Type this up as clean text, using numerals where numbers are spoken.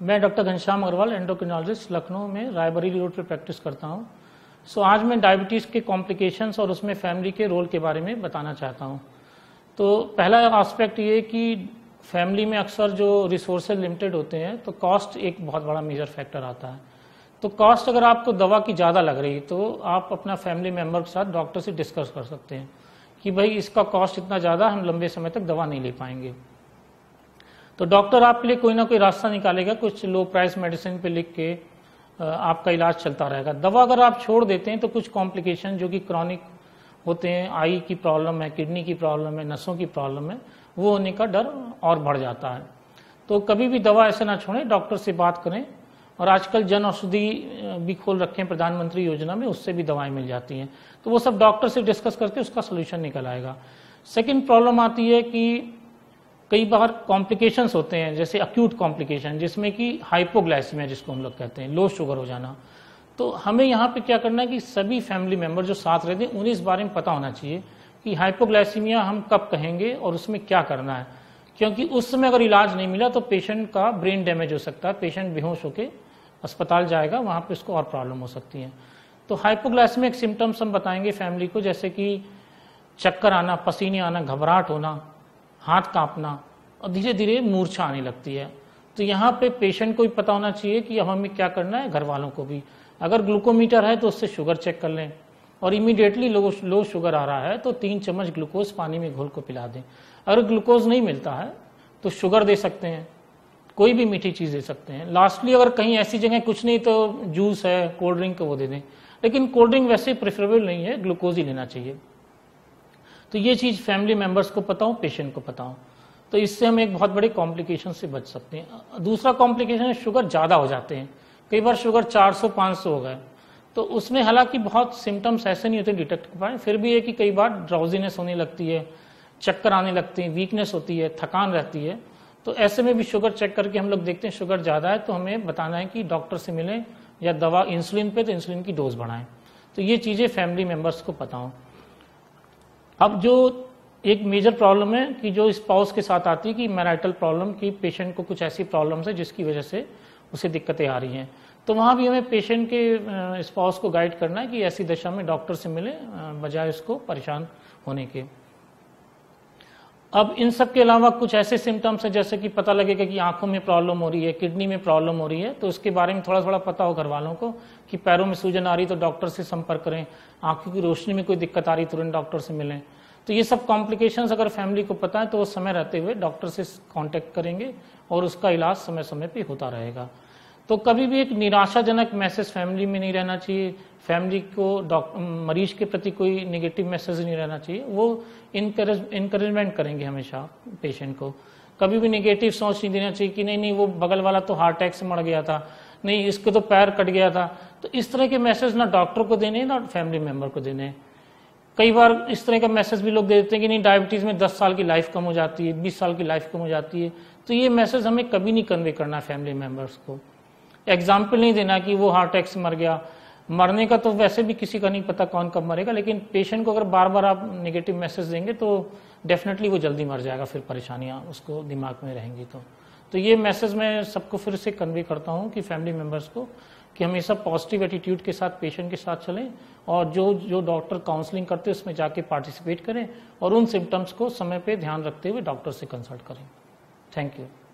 मैं doctor Ghanshyam Agrawal endocrinologist Lucknow में Raebareli road पर प्रैक्टिस करता हूँ। आज मैं डायबिटीज़ के कॉम्प्लिकेशंस और उसमें फैमिली के रोल के बारे में बताना चाहता हूँ। तो पहला एस्पेक्ट ये कि फैमिली में अक्सर जो रिसोर्सेज लिमिटेड होते हैं तो कॉस्ट एक बहुत बड़ा मेजर फैक्टर आता है। तो कॉस्ट अगर आपको दवा की ज़्यादा लग रही है तो आप अपना फैमिली मेम्बर के साथ डॉक्टर से डिस्कस कर सकते हैं कि भाई इसका कॉस्ट इतना ज़्यादा, हम लंबे समय तक दवा नहीं ले पाएंगे। तो डॉक्टर आपके लिए कोई ना कोई रास्ता निकालेगा, कुछ लो प्राइस मेडिसिन पे लिख के आपका इलाज चलता रहेगा। दवा अगर आप छोड़ देते हैं तो कुछ कॉम्प्लिकेशन जो कि क्रॉनिक होते हैं, आई की प्रॉब्लम है, किडनी की प्रॉब्लम है, नसों की प्रॉब्लम है, वो होने का डर और बढ़ जाता है। तो कभी भी दवा ऐसे ना छोड़ें, डॉक्टर से बात करें। और आजकल जन औषधि भी खोल रखे हैं प्रधानमंत्री योजना में, उससे भी दवाएं मिल जाती हैं। तो वो सब डॉक्टर से डिस्कस करके उसका सोल्यूशन निकल आएगा। सेकेंड प्रॉब्लम आती है कि कई बार कॉम्प्लिकेशंस होते हैं, जैसे अक्यूट कॉम्प्लिकेशन जिसमें कि हाइपोग्लाइसीमिया जिसको हम लोग कहते हैं, लो शुगर हो जाना। तो हमें यहाँ पे क्या करना है कि सभी फैमिली मेंबर जो साथ रहते हैं उन्हें इस बारे में पता होना चाहिए कि हाइपोग्लाइसीमिया हम कब कहेंगे और उसमें क्या करना है, क्योंकि उस समय अगर इलाज नहीं मिला तो पेशेंट का ब्रेन डैमेज हो सकता है, पेशेंट बेहोश होकर अस्पताल जाएगा, वहाँ पे उसको और प्रॉब्लम हो सकती है। तो हाइपोग्लाइसीमिक सिम्टम्स हम बताएंगे फैमिली को, जैसे कि चक्कर आना, पसीने आना, घबराहट होना, हाथ कांपना और धीरे धीरे मूर्छा आने लगती है। तो यहाँ पे पेशेंट को भी पता होना चाहिए कि अब हमें क्या करना है, घर वालों को भी। अगर ग्लूकोमीटर है तो उससे शुगर चेक कर लें और इमीडिएटली लो शुगर आ रहा है तो 3 चम्मच ग्लूकोज पानी में घोल को पिला दें। अगर ग्लूकोज नहीं मिलता है तो शुगर दे सकते हैं, कोई भी मीठी चीज़ दे सकते हैं। लास्टली अगर कहीं ऐसी जगह कुछ नहीं तो जूस है, कोल्ड ड्रिंक वो दे दें, लेकिन कोल्ड ड्रिंक वैसे प्रेफरेबल नहीं है, ग्लूकोज ही लेना चाहिए। तो ये चीज़ फैमिली मेंबर्स को पता हो, पेशेंट को पता हो, तो इससे हम एक बहुत बड़े कॉम्प्लिकेशन से बच सकते हैं। दूसरा कॉम्प्लिकेशन है शुगर ज़्यादा हो जाते हैं, कई बार शुगर 400-500 हो गए तो उसमें हालांकि बहुत सिम्टम्स ऐसे नहीं होते डिटेक्ट कर पाए, फिर भी है कि कई बार ड्राउजीनेस होने लगती है, चक्कर आने लगते हैं, वीकनेस होती है, थकान रहती है। तो ऐसे में भी शुगर चेक करके हम लोग देखते हैं शुगर ज़्यादा है तो हमें बताना है कि डॉक्टर से मिलें या दवा इंसुलिन पे तो इंसुलिन की डोज बढ़ाएं। तो ये चीज़ें फैमिली मेम्बर्स को पता हो। अब जो एक मेजर प्रॉब्लम है कि जो स्पाउस के साथ आती है कि मैरिटल प्रॉब्लम, की पेशेंट को कुछ ऐसी प्रॉब्लम्स है जिसकी वजह से उसे दिक्कतें आ रही हैं, तो वहाँ भी हमें पेशेंट के स्पाउस को गाइड करना है कि ऐसी दशा में डॉक्टर से मिले बजाय उसको परेशान होने के। अब इन सब के अलावा कुछ ऐसे सिम्टम्स हैं जैसे कि पता लगेगा कि आंखों में प्रॉब्लम हो रही है, किडनी में प्रॉब्लम हो रही है, तो उसके बारे में थोड़ा थोड़ा पता हो घर वालों को कि पैरों में सूजन आ रही है तो डॉक्टर से संपर्क करें, आंखों की रोशनी में कोई दिक्कत आ रही है तुरंत डॉक्टर से मिलें। तो ये सब कॉम्प्लिकेशंस अगर फैमिली को पता है तो वो समय रहते हुए डॉक्टर से कांटेक्ट करेंगे और उसका इलाज समय समय पे होता रहेगा। तो कभी भी एक निराशाजनक मैसेज फैमिली में नहीं रहना चाहिए, फैमिली को मरीज के प्रति कोई नेगेटिव मैसेज नहीं रहना चाहिए। वो इनकरेजमेंट करेंगे हमेशा पेशेंट को, कभी भी नेगेटिव सोच नहीं देना चाहिए कि नहीं वो बगल वाला तो हार्ट अटैक से मर गया था, नहीं इसके तो पैर कट गया था। तो इस तरह के मैसेज ना डॉक्टर को देने ना फैमिली मेम्बर को देने। कई बार इस तरह का मैसेज भी लोग दे देते हैं कि नहीं डायबिटीज़ में 10 साल की लाइफ कम हो जाती है, 20 साल की लाइफ कम हो जाती है। तो ये मैसेज हमें कभी नहीं कन्वे करना फैमिली मेम्बर्स को। एग्जाम्पल नहीं देना कि वो हार्ट अटैक से मर गया, मरने का तो वैसे भी किसी का नहीं पता कौन कब मरेगा, लेकिन पेशेंट को अगर बार बार आप नेगेटिव मैसेज देंगे तो डेफिनेटली वो जल्दी मर जाएगा, फिर परेशानियाँ उसको दिमाग में रहेंगी। तो ये मैसेज मैं सबको फिर से कन्वे करता हूँ कि फैमिली मेम्बर्स को कि हमेशा पॉजिटिव एटीट्यूड के साथ पेशेंट के साथ चलें और जो डॉक्टर काउंसलिंग करते हैं उसमें जाके पार्टिसिपेट करें और उन सिम्टम्स को समय पे ध्यान रखते हुए डॉक्टर से कंसल्ट करें। Thank you.